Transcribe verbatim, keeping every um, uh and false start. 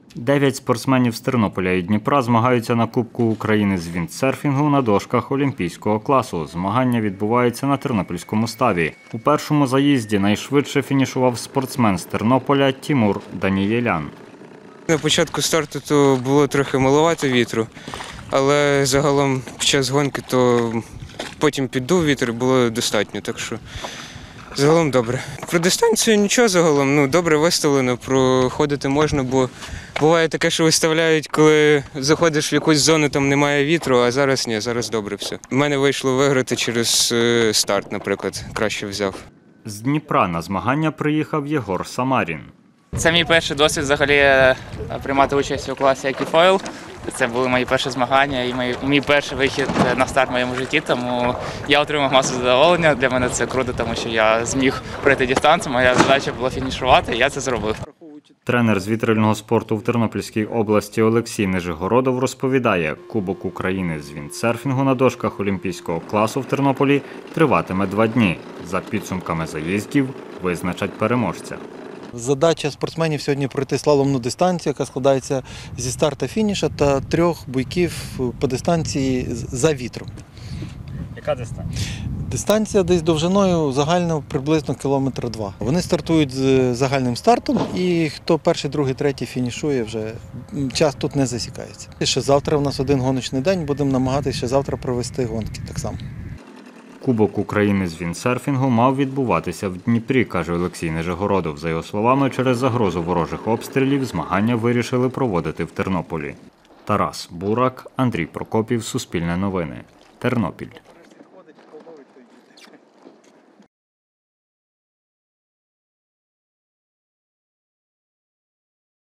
Дев'ять спортсменів з Тернополя і Дніпра змагаються на Кубку України з віндсерфінгу на дошках олімпійського класу. Змагання відбуваються на тернопільському ставі. У першому заїзді найшвидше фінішував спортсмен з Тернополя Тімур Данієлян. На початку старту то було трохи маловато вітру, але загалом під час гонки то потім піддув вітер і було достатньо, так що загалом добре. Про дистанцію нічого загалом, ну добре виставлено, проходити можна, бо буває таке, що виставляють, коли заходиш в якусь зону, там немає вітру, а зараз ні, зараз добре все. У мене вийшло виграти через старт, наприклад, краще взяв. З Дніпра на змагання приїхав Єгор Самарін. Це мій перший досвід взагалі приймати участь у класі екіфойл. Це були мої перші змагання і мій, мій перший вихід на старт в моєму житті, тому я отримав масу задоволення. Для мене це круто, тому що я зміг пройти дистанцію, моя задача була фінішувати, і я це зробив. Тренер з вітрильного спорту в Тернопільській області Олексій Нижегородов розповідає, Кубок України з віндсерфінгу на дошках олімпійського класу в Тернополі триватиме два дні. За підсумками заїздів визначать переможця. Задача спортсменів сьогодні пройти слаломну дистанцію, яка складається зі старта фініша та трьох бойків по дистанції за вітром. Яка дистанція? Дистанція десь довжиною загально приблизно кілометр два. Вони стартують з загальним стартом, і хто перший, другий, третій фінішує, вже час тут не засікається. І ще завтра у нас один гоночний день, будемо намагатися ще завтра провести гонки так само. Кубок України з віндсерфінгу мав відбуватися в Дніпрі, каже Олексій Нижегородов. За його словами, через загрозу ворожих обстрілів змагання вирішили проводити в Тернополі. Тарас Бурак, Андрій Прокопів, Суспільне новини, Тернопіль.